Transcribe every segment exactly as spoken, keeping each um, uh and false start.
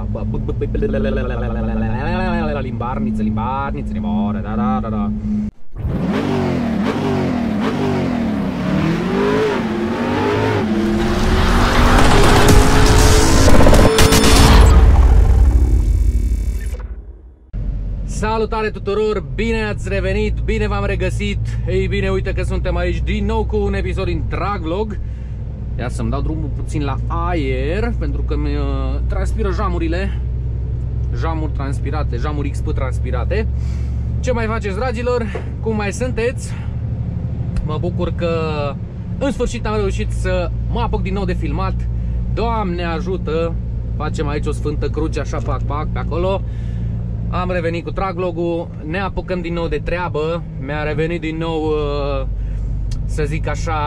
Limbarniță, limbarniță, limbară, da, da, da, da. Salutare tuturor, bine ați revenit, bine v-am regăsit. Ei bine, uite că suntem aici din nou cu un episod din Drag Vlog. Ia să-mi dau drumul puțin la aer, pentru că mi uh, transpiră jamurile. Jamuri transpirate, jamuri X P transpirate. Ce mai faceți, dragilor? Cum mai sunteți? Mă bucur că în sfârșit am reușit să mă apuc din nou de filmat. Doamne ajută! Facem aici o sfântă cruce, așa, pac, pac, pe acolo. Am revenit cu Drag Vlog-ul, ne apucăm din nou de treabă. Mi-a revenit din nou, să zic așa,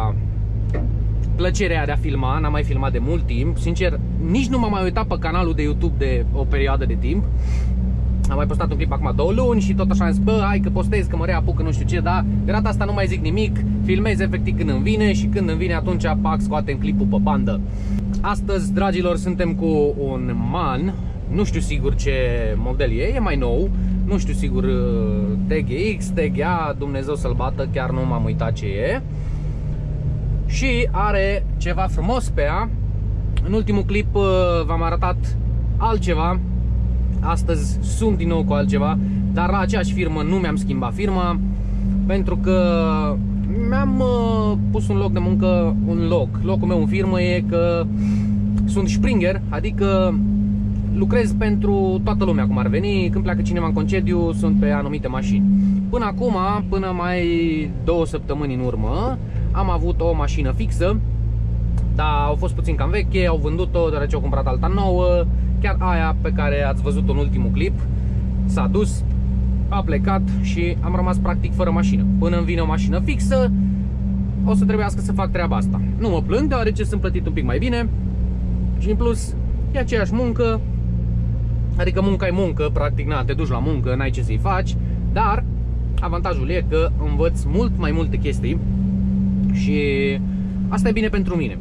plăcerea de a filma. N-am mai filmat de mult timp. Sincer, nici nu m-am mai uitat pe canalul de YouTube de o perioadă de timp. Am mai postat un clip acum două luni și tot așa am zis, bă, hai că postez, că mă reapuc, că nu știu ce, dar de data asta nu mai zic nimic. Filmez efectiv când îmi vine și când îmi vine atunci, pac, scoatem clipul pe bandă. Astăzi, dragilor, suntem cu un MAN. Nu știu sigur ce model e, e mai nou. Nu știu sigur T G X, T G A, Dumnezeu să-l bată, chiar nu m-am uitat ce e. Și are ceva frumos pe ea. În ultimul clip v-am arătat altceva. Astăzi sunt din nou cu altceva, dar la aceeași firmă nu mi-am schimbat firma, pentru că mi-am pus un loc de muncă, un loc. Locul meu în firmă e că sunt Springer, adică lucrez pentru toată lumea, cum ar veni. Când pleacă cineva în concediu, sunt pe anumite mașini. Până acum, până mai două săptămâni în urmă, am avut o mașină fixă, dar au fost puțin cam veche, au vândut-o deoarece au cumpărat alta nouă. Chiar aia pe care ați văzut-o în ultimul clip s-a dus, a plecat și am rămas practic fără mașină. Până îmi vine o mașină fixă, o să trebuiască să fac treaba asta. Nu mă plâng, deoarece sunt plătit un pic mai bine și în plus e aceeași muncă. Adică munca e muncă, practic, na, te duci la muncă, n-ai ce să-i faci. Dar avantajul e că învăț mult mai multe chestii și asta e bine pentru mine.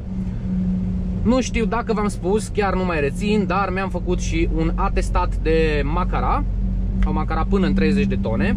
Nu știu dacă v-am spus, chiar nu mai rețin, dar mi-am făcut și un atestat de macara. O macara până în treizeci de tone.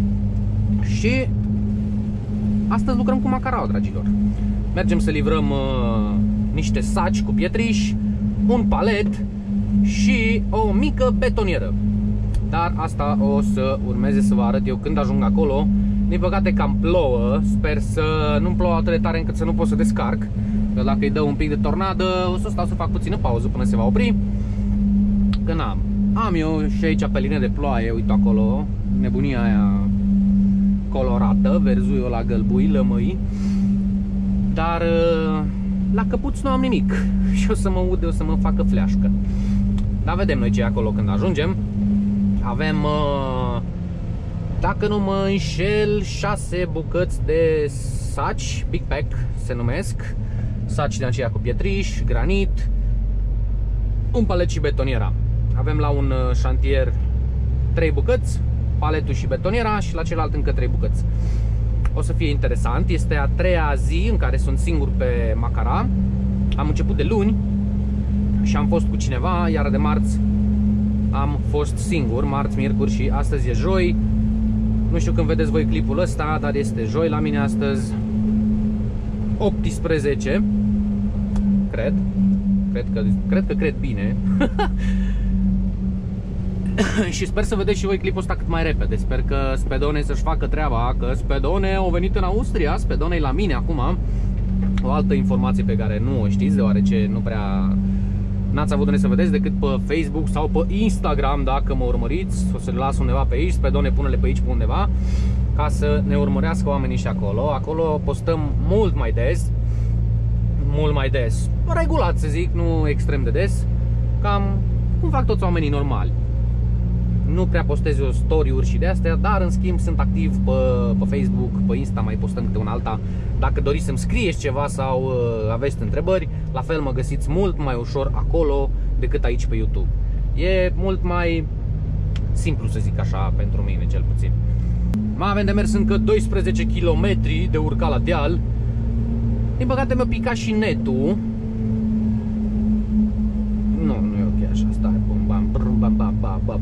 Și astăzi lucrăm cu macaraua, dragilor. Mergem să livrăm uh, niște saci cu pietriș, un palet și o mică betonieră. Dar asta o să urmeze să vă arăt eu când ajung acolo. Din păcate cam plouă. Sper să nu-mi plouă atât de tare încât să nu pot să descarc, că dacă îi dă un pic de tornadă o să stau să fac puțină pauză până se va opri. Că n-am. Am eu și aici pe linie de ploaie, uite acolo, nebunia aia colorată, verzuiul la gălbui, lămâi. Dar la căpuț nu am nimic și o să mă ude, o să mă facă fleașcă. Dar vedem noi ce e acolo când ajungem. Avem, dacă nu mă înșel, șase bucăți de saci, Big Pack se numesc. Saci de aceea cu pietriș, granit, un palet și betoniera. Avem la un șantier trei bucăți, paletul și betoniera, și la celălalt încă trei bucăți. O să fie interesant, este a treia zi în care sunt singur pe macara. Am început de luni și am fost cu cineva, iar de marți am fost singur, marți, miercuri și astăzi e joi. Nu știu când vedeți voi clipul ăsta, dar este joi la mine astăzi, optsprezece, cred. Cred că cred, că cred bine. Și sper să vedeți și voi clipul ăsta cât mai repede. Sper că Spedone să-și facă treaba, că Spedone au venit în Austria. Spedone e la mine acum. O altă informație pe care nu o știți, deoarece nu prea n-ați avut unde să vedeți decât pe Facebook sau pe Instagram. Dacă mă urmăriți, o să le las undeva pe aici. Spedone, pune-le pe aici pe undeva, ca să ne urmărească oamenii și acolo. Acolo postăm mult mai des. Mult mai des, regulat să zic, nu extrem de des. Cam cum fac toți oamenii normali. Nu prea postez eu story-uri și de astea, dar în schimb sunt activ pe, pe Facebook, pe Insta, mai postăm câte un alta. Dacă doriți să-mi scrieți ceva sau uh, aveți întrebări, la fel mă găsiți mult mai ușor acolo decât aici pe YouTube. E mult mai simplu, să zic așa, pentru mine cel puțin. Mai avem de mers încă doisprezece kilometri de urcat la deal. Din păcate mi-a picat și netul. Nu, nu e ok așa, stai, bum, bam, brum, bam, bam, bam, bam,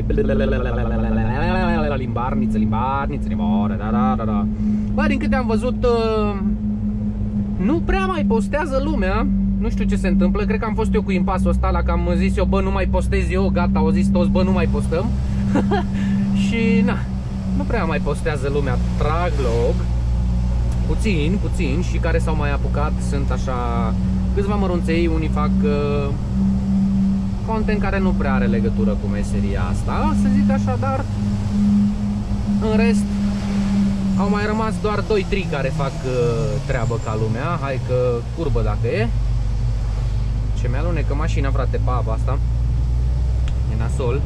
limbarniță, limbarniță, limbarniță, da, da, da, da. Bă, din câte am văzut, nu prea mai postează lumea. Nu știu ce se întâmplă, cred că am fost eu cu impasul ăsta la că am zis eu, bă, nu mai postez eu, gata, au zis toți, bă, nu mai postăm. Și, na, nu prea mai postează lumea Traglog. Puțin, puțin, și care s-au mai apucat sunt așa câțiva mărunței, unii fac uh, content care nu prea are legătură cu meseria asta, să zic așa, dar în rest au mai rămas doar doi trei care fac uh, treabă ca lumea. Hai că curbă dacă e. Ce mi-alunecă mașina, frate, pe apa asta. E nasol.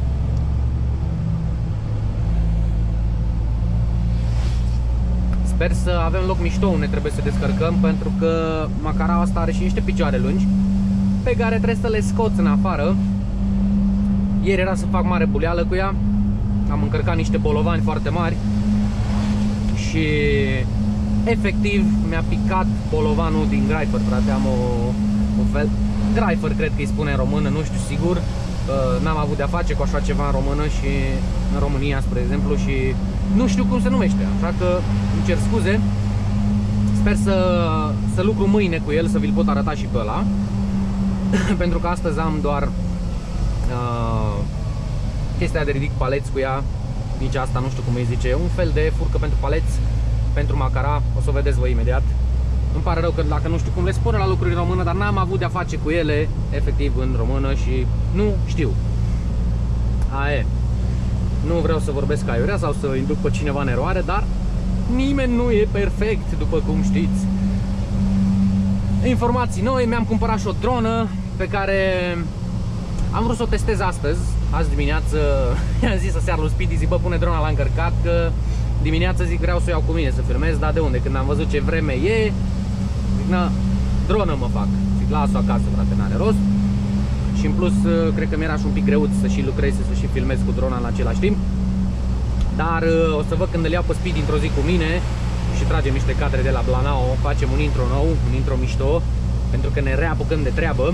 Sper să avem loc mișto unde trebuie să descărcăm, pentru că Macaraua asta are și niște picioare lungi pe care trebuie să le scoți în afară. Ieri era să fac mare buleală cu ea. Am încărcat niște bolovani foarte mari și efectiv mi-a picat bolovanul din Greifer, frate. Am o, un fel Greifer, cred că îi spune în română, nu știu sigur. N-am avut de-a face cu așa ceva în română și în România, spre exemplu, și nu știu cum se numește, așa că îmi cer scuze. Sper să, să lucru mâine cu el, să vi-l pot arăta și pe ăla. Pentru că astăzi am doar uh, chestia de ridic paleți cu ea. Nici asta nu știu cum îi zice. Un fel de furcă pentru paleți, pentru Macara. O să o vedeți voi imediat. Îmi pare rău că dacă nu știu cum le spune la lucruri în română, dar n-am avut de-a face cu ele efectiv în română și nu știu. Aia e. Nu vreau să vorbesc ca iurea sau să induc pe cineva în eroare, dar nimeni nu e perfect, după cum știți. Informații noi, mi-am cumpărat și o dronă pe care am vrut să o testez astăzi. Azi dimineață i-am zis aseară lui Speedy, zic, bă, pune drona la încărcat, că dimineața zic vreau să o iau cu mine să filmez, dar de unde? Când am văzut ce vreme e, zic, na, dronă mă fac. Zic, las-o acasă, frate, n-are rost. Și în plus, cred că mi-era și un pic greu să și lucrez, să și filmez cu drona în același timp. Dar o să văd când îl iau pe Speedy într-o zi cu mine și tragem niște cadre de la Blanao, facem un intro nou, un intro mișto, pentru că ne reapucăm de treabă.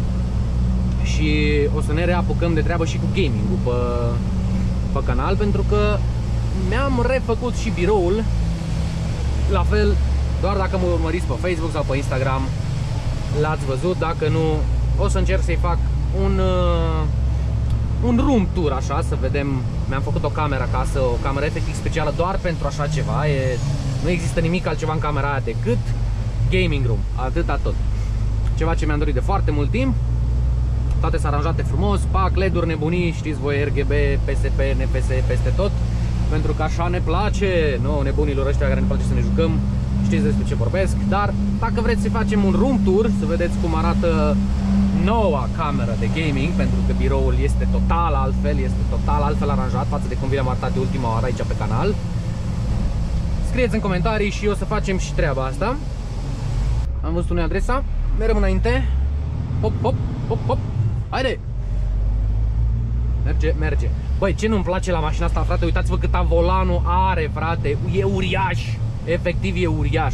Și o să ne reapucăm de treabă și cu gaming-ul pe, pe canal, pentru că mi-am refăcut și biroul. La fel, doar dacă mă urmăriți pe Facebook sau pe Instagram, l-ați văzut. Dacă nu, o să încerc să-i fac un, uh, un room tour, așa, să vedem. Mi-am făcut o cameră acasă, o cameră efectiv specială doar pentru așa ceva. E, nu există nimic altceva în camera aia decât gaming room, atâta tot. Ceva ce mi-am dorit de foarte mult timp. Toate sunt aranjate frumos, pac, L E D-uri nebunii, știți voi, R G B, P S P, N F S, peste tot. Pentru că așa ne place, nouă nebunilor ăștia care ne place să ne jucăm, știți despre ce vorbesc. Dar dacă vreți să facem un room tour, să vedeți cum arată noua cameră de gaming, pentru că biroul este total altfel, este total altfel aranjat față de cum vi l-am arătat de ultima oară aici pe canal. Scrieți în comentarii și o să facem și treaba asta. Am văzut unui adresa, mergem înainte. Hop, hop, hop, hop. Haide! Merge, merge. Băi, ce nu-mi place la mașina asta, frate? Uitați-vă câta volanul are, frate. E uriaș. Efectiv e uriaș.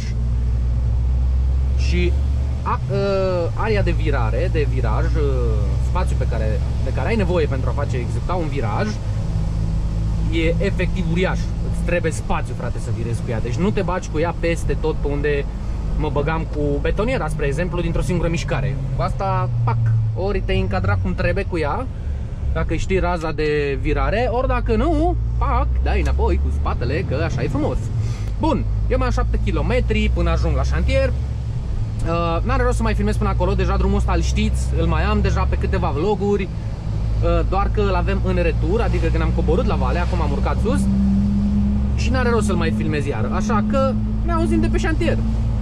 Și a, a, area de virare, de viraj, a, spațiu pe care, de care ai nevoie pentru a face, executa un viraj, e efectiv uriaș. Îți trebuie spațiu, frate, să virezi cu ea. Deci nu te bagi cu ea peste tot pe unde mă băgam cu betoniera, spre exemplu, dintr-o singură mișcare. Cu asta, pac, ori te încadra cum trebuie cu ea, dacă știi raza de virare, ori dacă nu, pac, dai înapoi cu spatele, că așa e frumos. Bun, eu mai am șapte kilometri până ajung la șantier. uh, N-are rost să mai filmez până acolo, deja drumul ăsta îl știți, îl mai am deja pe câteva vloguri, uh, doar că îl avem în retur, adică când am coborât la vale, acum am urcat sus și n-are rost să-l mai filmez iar, așa că ne auzim de pe șantier.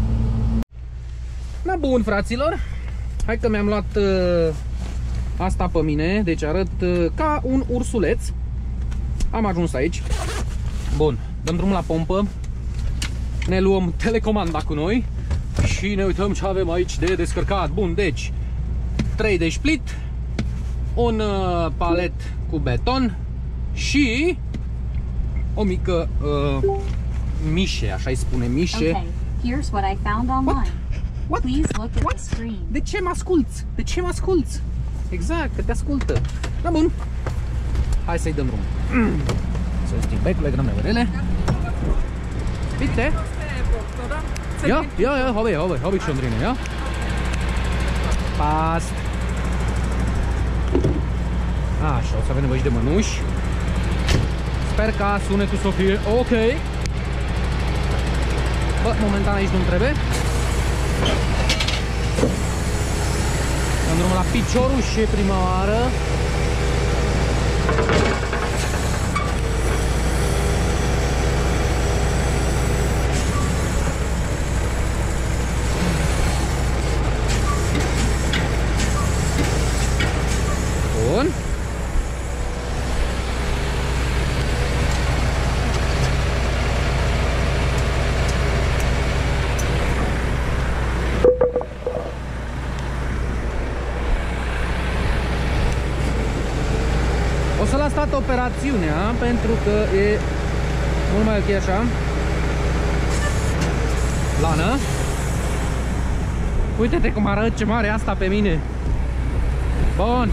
Na bun, fraților, hai că mi-am luat uh, asta pe mine, deci arăt uh, ca un ursuleț. Am ajuns aici. Bun, dăm drumul la pompă. Ne luăm telecomanda cu noi și ne uităm ce avem aici de descărcat. Bun, deci trei de split, un uh, palet cu beton și o mică uh, mișe, așa-i spune, mișe. Okay, here's what I found online. What? Please look at What? the screen. De ce mă asculți? De ce mă asculți? exact, că te ascultă. Da, bun. Hai să-i dăm drumul. Să stim becul, că n-am nevoie. Vidíte? Jo, jo, jo, hobby, hobby, hobby šondriny, jo? Past. Așa, o să avem nevoie de mănuși. Sper ca sunetul să fie ok. Bă, momentan aici nu-mi trebuie. Dăm drumul la piciorul și prima oară. Bun. O să las toată operațiunea pentru că e mult mai ok așa. Lană. Uite-te cum arăt, ce mare asta pe mine. Bun.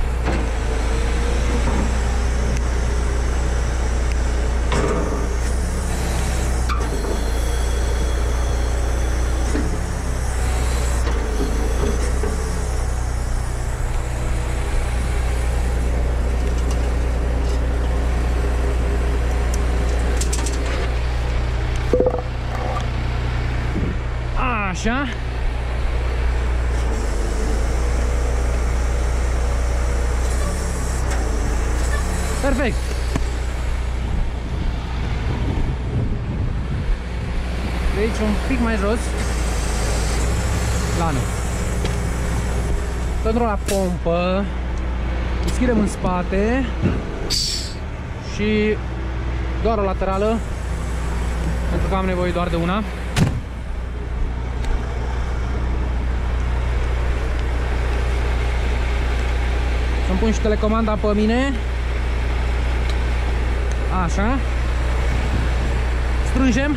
Așa. Perfect. De aici un pic mai jos. Lană. Pentru la pompă. Deschidem în spate. Și doar o laterală. Pentru că am nevoie doar de una. Să-mi pun și telecomanda pe mine. Așa. Strângem.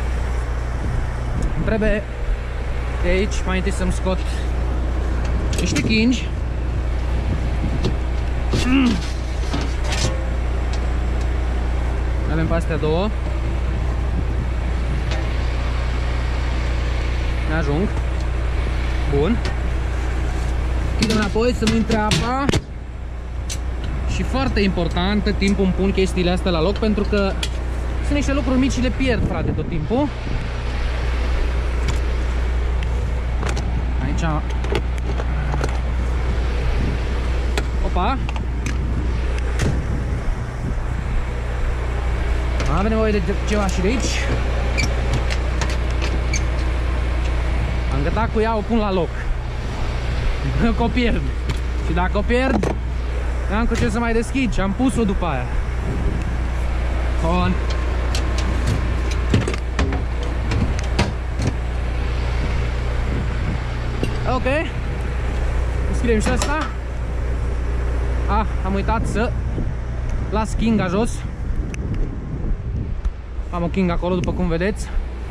Îmi trebuie de aici mai întâi să-mi scot niște chingi. Mm. Avem pe astea două. Ne ajung. Bun. Chidem înapoi să nu intre apa. Și foarte important, tot timpul îmi pun chestiile astea la loc pentru că sunt niște lucruri mici și le pierd, frate, tot timpul. Aici. Opa. Avem nevoie de ceva și de aici. Am gătat cu ea, o pun la loc. Că o pierd. Și dacă o pierd, n-am cu ce să mai deschid și am pus-o după aia. Bun. Ok. Deschidem și asta. Ah, am uitat să las kinga jos. Am o king acolo, după cum vedeți.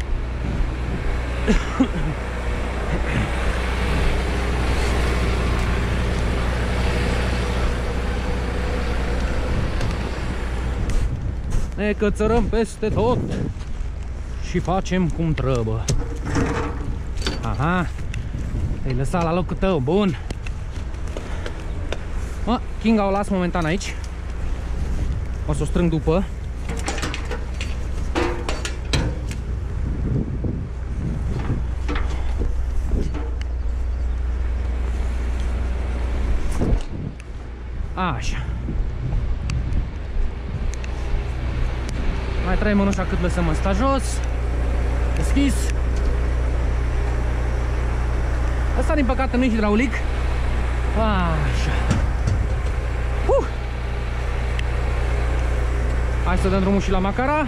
Ne cățărăm peste tot și facem cum trebuie. Aha, te-ai lăsat la locul tău, bun. Mă, kinga o las momentan aici. O să o strâng după. Așa. Mai trăim mânușa cât lăsăm ăsta jos. Deschis. Ăsta din păcate nu e hidraulic. Așa. Uh. Hai să dăm drumul și la macara.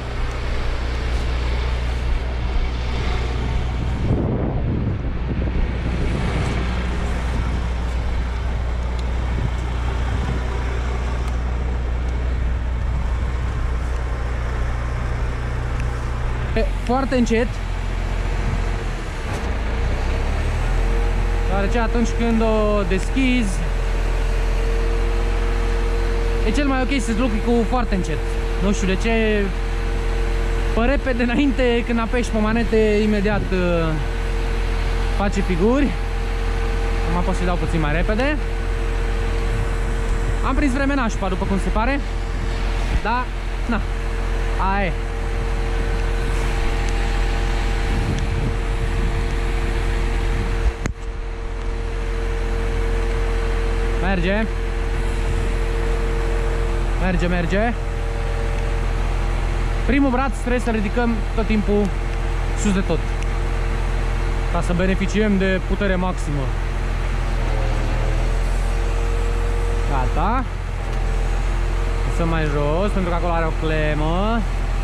E, foarte încet. Deoarece atunci când o deschizi e cel mai ok să lucri cu foarte încet. Nu știu de ce, pe repede înainte, când apeși pe manete, imediat uh, face figuri. Acum pot să-i dau puțin mai repede. Am prins vreme nașpa, după cum se pare. Da, na, aia e. Merge. Merge, merge. Primul braț trebuie să ridicăm tot timpul sus de tot, ca să beneficiem de putere maximă. Gata. Lăsăm mai jos, pentru că acolo are o clemă.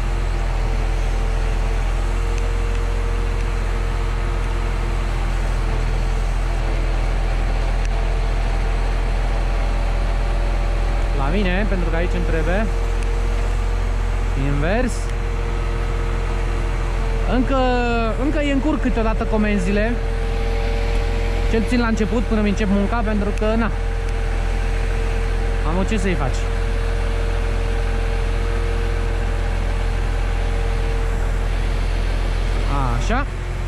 La mine, pentru că aici îmi trebuie invers. Încă, încă e în cur câteodată comenzile, cel puțin la început, până mi încep munca, pentru că, na, am ce să-i faci. Așa.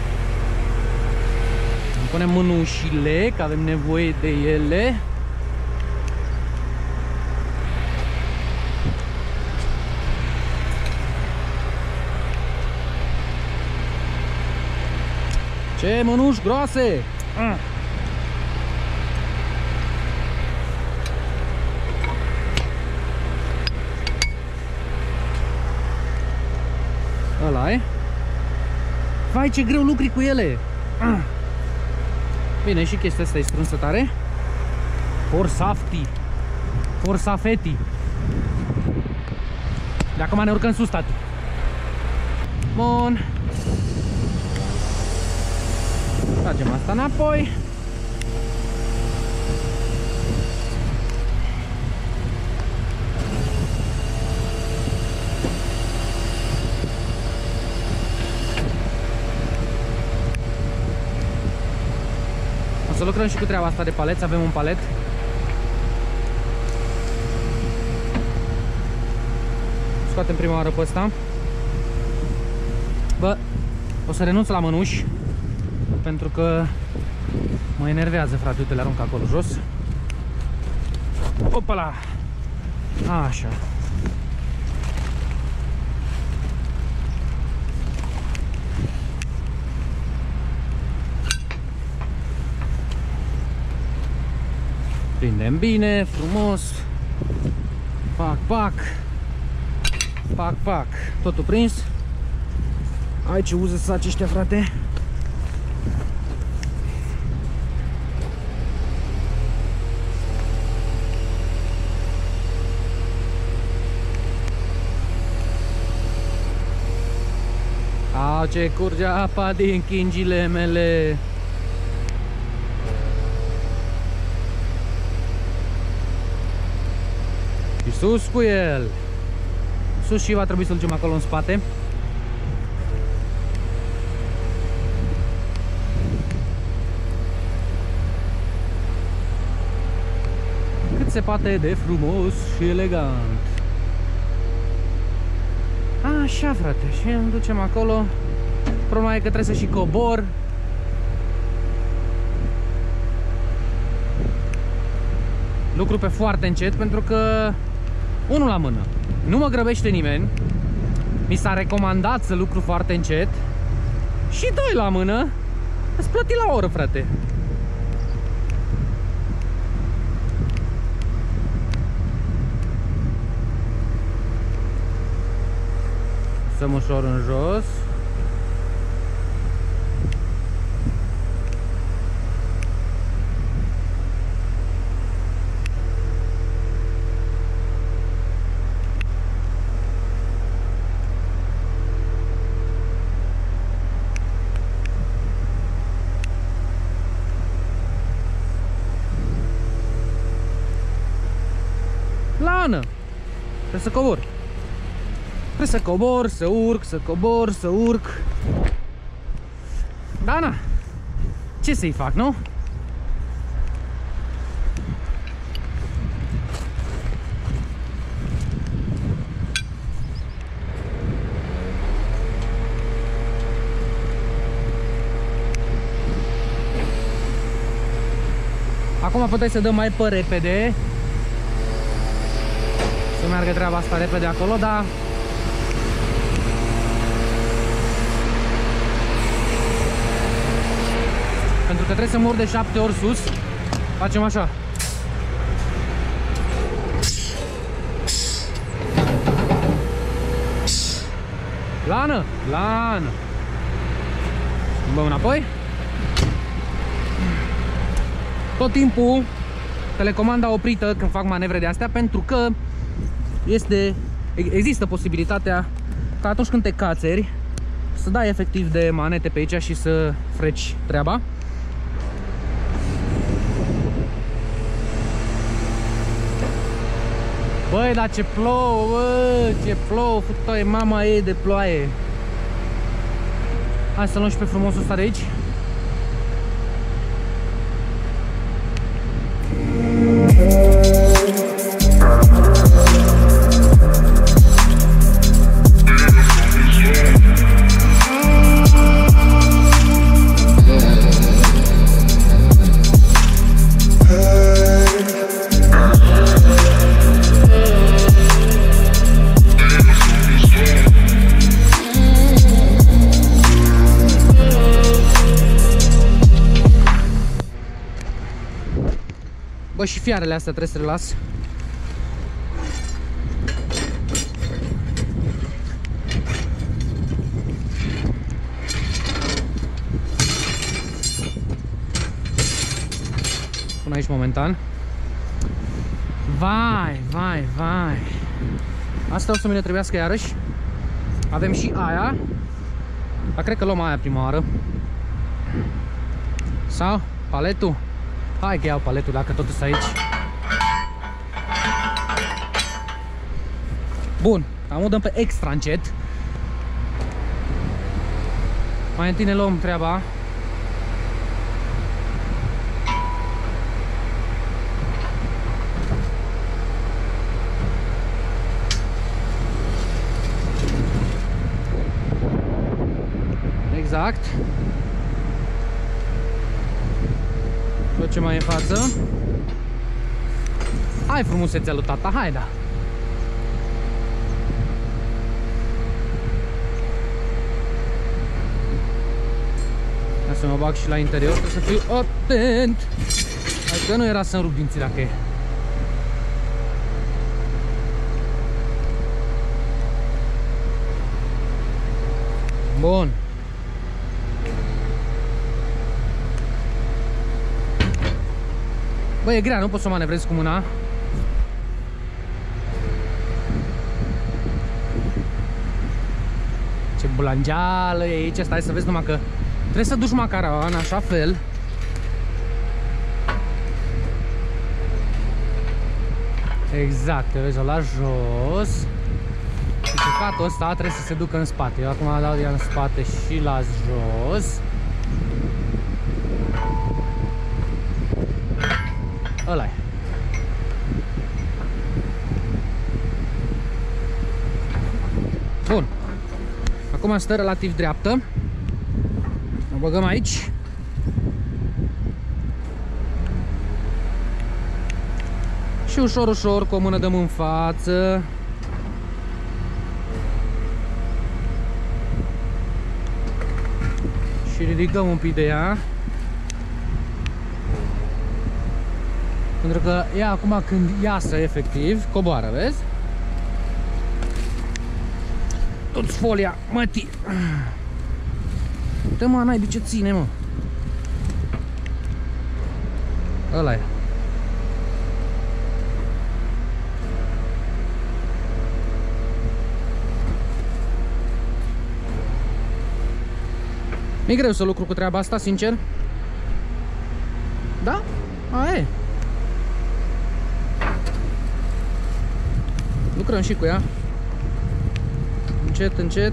Îmi punem mânușile, că avem nevoie de ele. Ce mânuși groase! Mm. Ăla e. Vai, ce greu lucri cu ele! Mm. Bine, și chestia asta e strânsă tare. Forsafti. Forsafeti. De acum ne urcăm sus, tati. Bun. Tragem asta înapoi. O să lucrăm și cu treaba asta de palet. Avem un palet. Scoatem prima oară pe ăsta. Bă, o să renunț la mănuși, pentru că mă enervează, frate. Uite, le arunc acolo jos. Opala! Așa. Prindem bine, frumos. Pac, pac. Pac, pac. Totul prins. Ai ce uză să aceștia, frate. Au, ce curge apa din chingile mele. Și sus cu el. Sus, și va trebui să-l ducem acolo în spate. Cât se poate de frumos și elegant. Așa, frate, și îmi ducem acolo. Problema e că trebuie să și cobor. Lucru pe foarte încet, pentru că, unul la mână, nu mă grăbește nimeni. Mi s-a recomandat să lucru foarte încet. Și doi la mână, îți plăti la oră, frate. Lăsăm ușor în jos. Lană! Trebuie să cobor. Trebuie să cobor, să urc, să cobor, să urc. Da, na, ce să-i fac, nu? Acum puteți să dăm mai pe repede, să meargă treaba asta repede acolo, dar pentru că trebuie să mor de șapte ori sus, facem așa. Lană, lană. Băm înapoi. Tot timpul telecomanda oprită când fac manevre de astea, pentru că este, există posibilitatea ca atunci când te cațeri să dai efectiv de manete pe aici și să freci treaba. Băi, dar ce plouă, bă, ce plouă, futoie, mama ei de ploaie. Hai să luăm și pe frumosul ăsta de aici. Bă, și fiarele astea trebuie să le las. Pun aici momentan. Vai, vai, vai. Asta o să mi le trebuiască iarăși. Avem și aia. Dar cred că luăm aia prima oară. Sau paletul. Hai că iau paletul dacă tot sunt aici. Bun, am dăm pe extra încet. Mai întâi ne luăm treaba. Exact. Tot ce mai e în față. Hai frumusețea lui tata, hai da. Hai să mă bag și la interior, trebuie să fiu atent. Hai că nu era să-mi rup dinții dacă e. Bun. Bă, e grea, nu pot să o manevrez cu mâna. Ce bulangeală e aici, stai să vezi numai că trebuie să duci macara în așa fel. Exact, te vezi-o la jos. Și căcatul ăsta trebuie să se ducă în spate. Eu acum dau ea în spate și la jos. Ăla-i. Bun. Acum stă relativ dreaptă. O băgăm aici. Și ușor, ușor, cu o mână dăm în față. Și ridicăm un pic de ea. Pentru că ea acum când iasă efectiv, coboară, vezi? Tot folia, mătii. Dă mă, naibii ce ține, mă. Ăla e. Mi-e greu să lucru cu treaba asta, sincer. Da? Aia e. Lucrăm și cu ea. Încet, încet.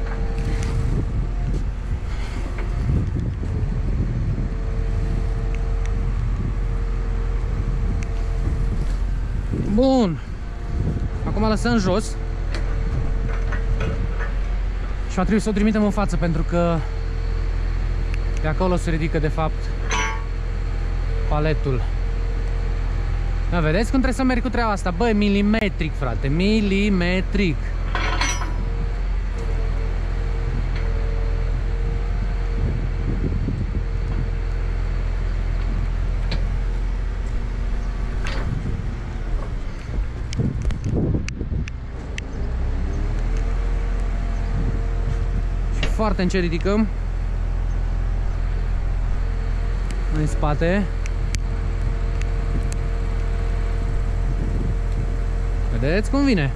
Bun. Acum lăsăm jos. Și va trebui să o trimitem în față, pentru că de acolo se ridică de fapt paletul. Da, vedeți cum trebuie să merg cu treaba asta? Băi, milimetric, frate, milimetric. Și foarte încet ridicăm în spate. Vedeți cum vine?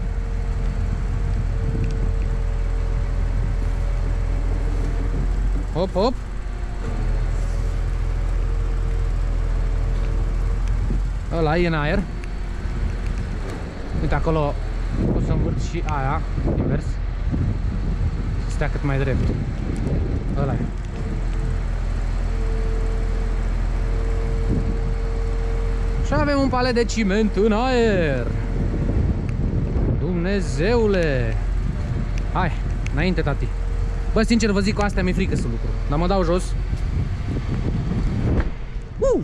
Hop, hop. Ăla e în aer. Uite, acolo o să învârt și aia invers. Să stea cât mai drept. Ăla e. Și avem un palet de ciment în aer. Dumnezeule! Hai, înainte, tati. Bă, sincer, vă zic, cu astea mi-e frică să lucru. Dar mă dau jos. Uh!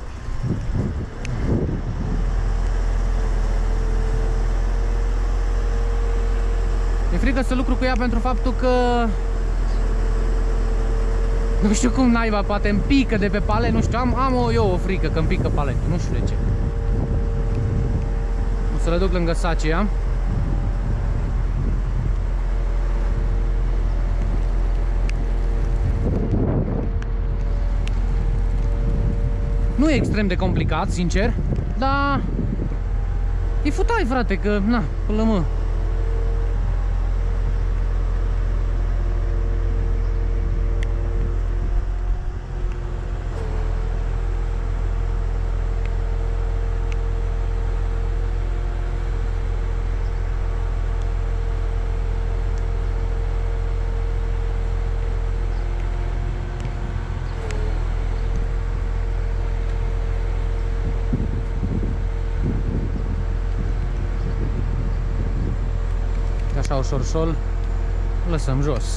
Mi-e frică să lucru cu ea pentru faptul că... Nu știu cum naiba, poate îmi pică de pe palet, nu știu, am, am o, eu o frică că îmi pică paletul, nu știu de ce. O să le duc lângă Sacia. Nu e extrem de complicat, sincer, dar e futai, frate, că, na, până la mă. Așa ușor, ușor, lăsăm jos.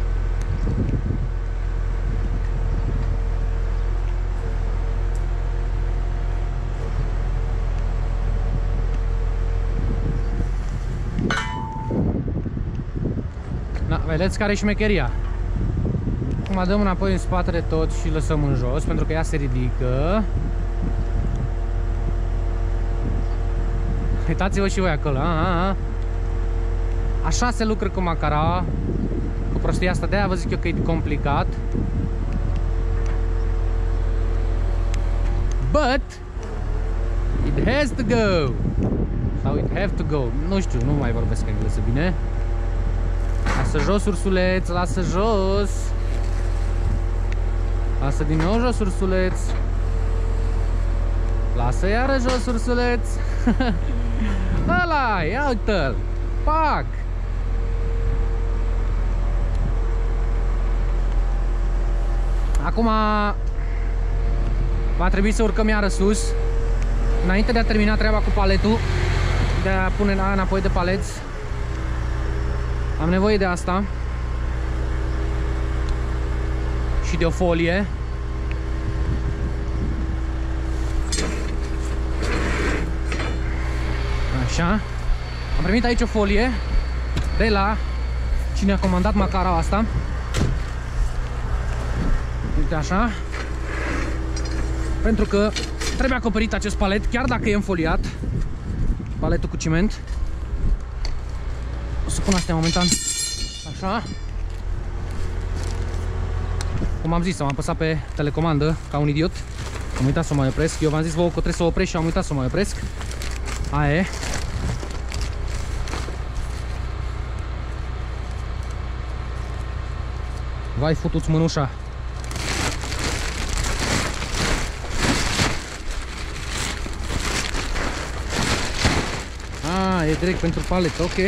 Da, vedeți care e șmecheria. Acum dăm înapoi în spatele tot și lăsăm în jos, pentru că ea se ridică. Uitați-vă și voi acolo. A, a, a. Așa se lucră cu macara, cu prostia asta, de-aia vă zic eu că e complicat. But it has to go. Sau it have to go. Nu știu, nu mai vorbesc engleză bine. Lasă jos, ursuleț, lasă jos. Lasă din nou jos, ursuleț. Lasă iară jos, ursuleț. Ăla, ia uite-l. Pac! Acum va trebui să urcăm iară sus. Înainte de a termina treaba cu paletul, de a pune înapoi de paleți, am nevoie de asta și de o folie. Așa. Am primit aici o folie de la cine a comandat macara asta. Uite așa. Pentru că trebuie acoperit acest palet, chiar dacă e înfoliat. Paletul cu ciment. O să pun astea momentan. Așa. Cum am zis, am apăsat pe telecomandă ca un idiot. Am uitat să o mai opresc. Eu v-am zis vouă că trebuie să o opresc și am uitat să o mai opresc. Aia e. Vai, futu-ți mânușa. Ah, e direct pentru paletă, ok.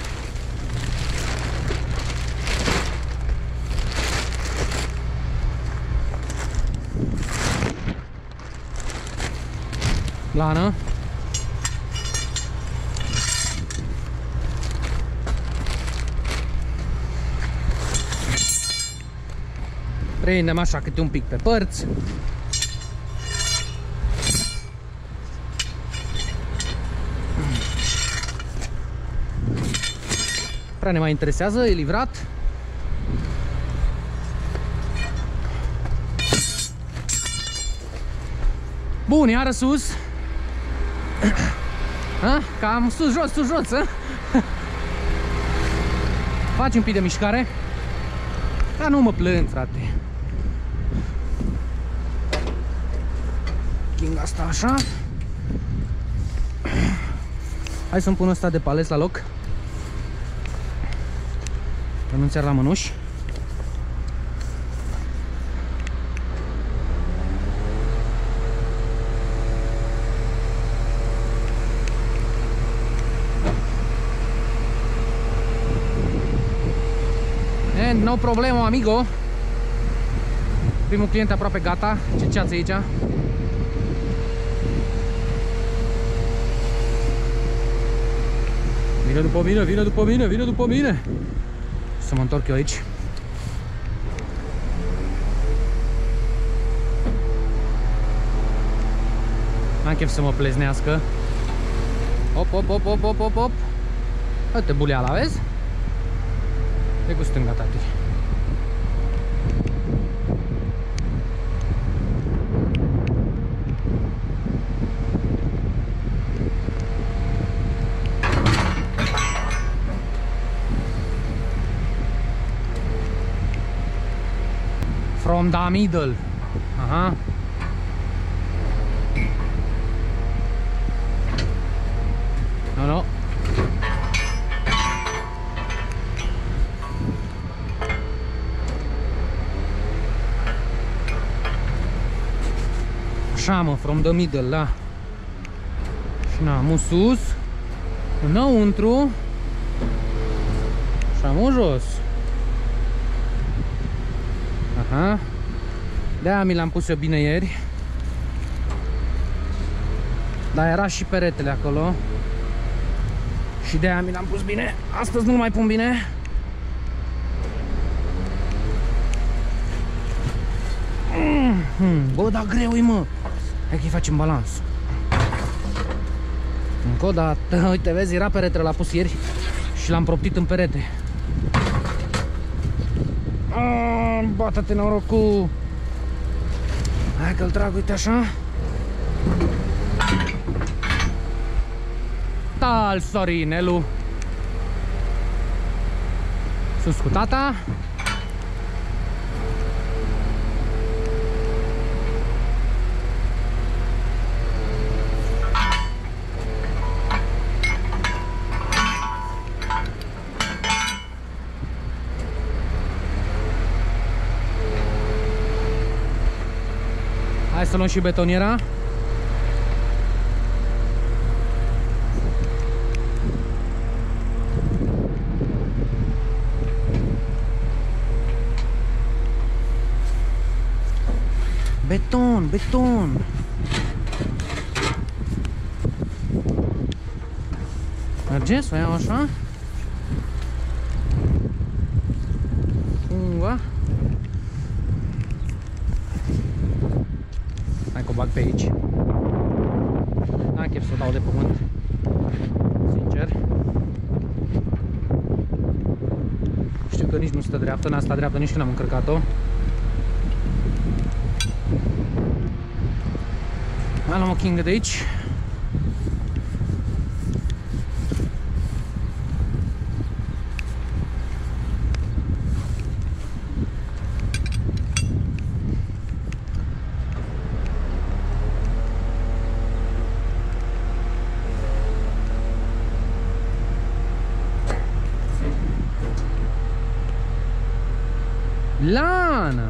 Plană. Prindem așa câte un pic pe părți. prea ne mai interesează, e livrat. Bun, iară sus. Ha? Cam sus, jos, sus, jos, ha? Faci un pic de mișcare. Dar nu mă plâng, frate. King asta așa. Hai să-mi pun ăsta de palet la loc, că nu-ți ar la mănuși. And no problemo, amigo. Primul client aproape gata. Ce ceață aici? Vine după mine, vine după mine, vine după mine. Să mă întorc eu aici. N-am chef să mă pleznească. Hop, hop, hop, hop, hop, hop, hop. Uite buleala, vezi? E cu stânga, tati. From the middle. Aha. No, no. Așa, mă, from the middle, da. Și na, mu sus, înăuntru și mu jos. Aha. De-aia mi l-am pus eu bine ieri. Dar era și peretele acolo. Și de-aia mi l-am pus bine. Astăzi nu-l mai pun bine. Bă, dar greu-i, mă. Hai că-i facem balans. Încă o dată. Uite, vezi, era peretele, l-a pus ieri și l-am proptit în perete. Bată-te norocul. Hai că-l trag, uite așa. Tal, Sorinelu. Sus cu tata. Hai să luăm și betoniera. Beton, beton. Merge? Să o iau așa? Cumva. Hai că o bag pe aici. N-am chef să o dau de pământ, sincer. Știu că nici nu stă dreaptă, n-a stat dreaptă nici când am încărcat-o. Mai luăm o chingă de aici. Lana!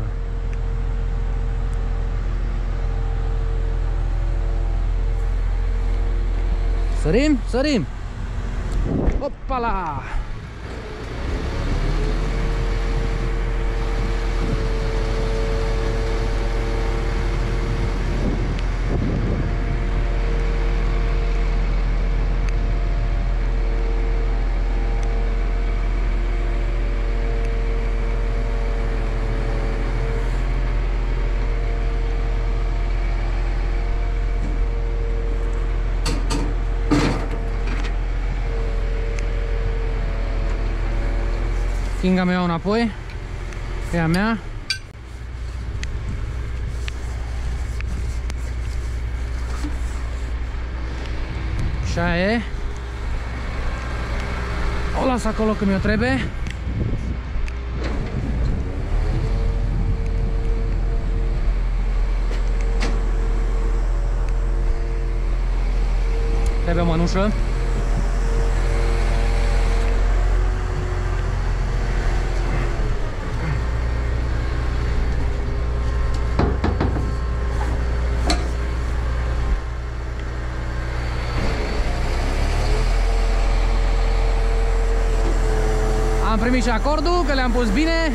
Sărim, sărim! Opala! Kinga mea înapoi. E a mea. Așa e. O las acolo când mi-o trebuie. Trebuie mănușă. Am primit și acordul, că le-am pus bine.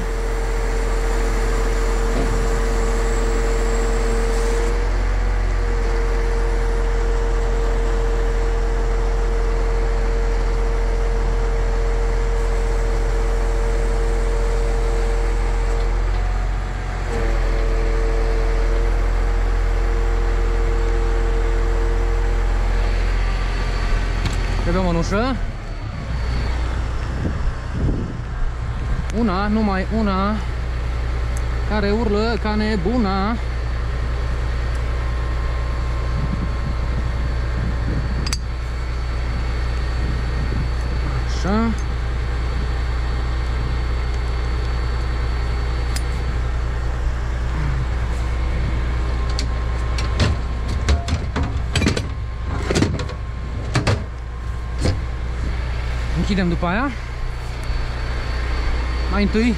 Trebuie o mănușă. Una, numai una, care urlă ca nebuna. Așa. Închidem după aia. Mai întâi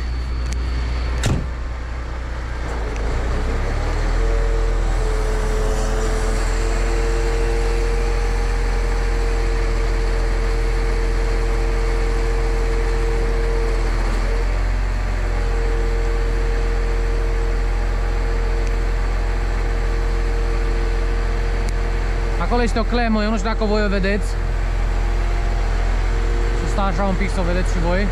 acolo este o clemă, eu nu știu dacă voi o vedeți. Să stau așa un pic să o vedeți și voi.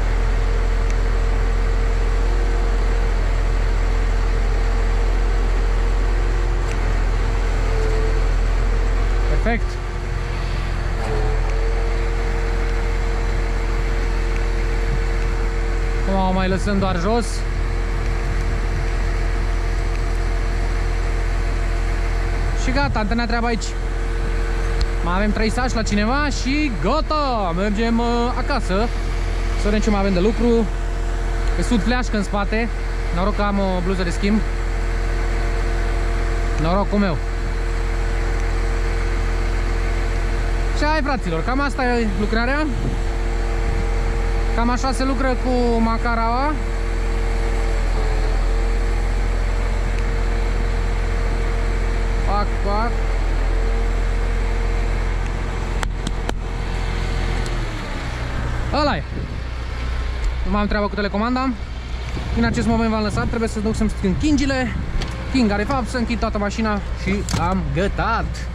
Perfect. Acum o mai lăsăm doar jos. Și gata, am terminat treaba aici. Mai avem trei saci la cineva și gata! Mergem uh, acasă. Să vedem ce mai avem de lucru. Pe sud fleașcă în spate. Noroc că am o bluză de schimb. Norocul meu. Și hai, fraților, cam asta e lucrarea. Cam așa se lucră cu macaraua. Pac, pac. Ăla e. Nu mai am treabă cu telecomanda. În acest moment v-am lăsat. Trebuie să duc să-mi schimb chingile. King are fapt, să închid toată mașina și am gătat.